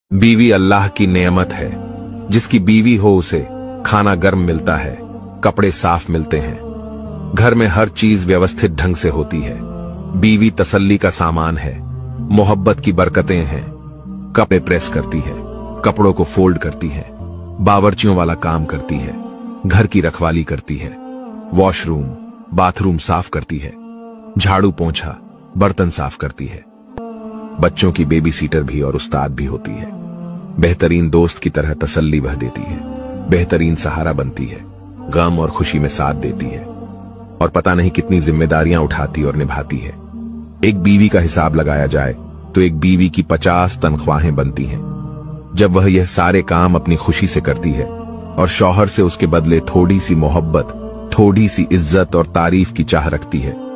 बीवी अल्लाह की नेमत है। जिसकी बीवी हो उसे खाना गर्म मिलता है, कपड़े साफ मिलते हैं, घर में हर चीज व्यवस्थित ढंग से होती है। बीवी तसल्ली का सामान है, मोहब्बत की बरकतें हैं। कपड़े प्रेस करती है, कपड़ों को फोल्ड करती है, बावर्चियों वाला काम करती है, घर की रखवाली करती है, वॉशरूम बाथरूम साफ करती है, झाड़ू पोंछा बर्तन साफ करती है। बच्चों की बेबी सीटर भी और उस्ताद भी होती है। बेहतरीन दोस्त की तरह तसल्ली वह देती है, बेहतरीन सहारा बनती है, गम और खुशी में साथ देती है और पता नहीं कितनी जिम्मेदारियां उठाती और निभाती है। एक बीवी का हिसाब लगाया जाए तो एक बीवी की 50 तनख्वाहें बनती हैं। जब वह यह सारे काम अपनी खुशी से करती है और शौहर से उसके बदले थोड़ी सी मोहब्बत, थोड़ी सी इज्जत और तारीफ की चाह रखती है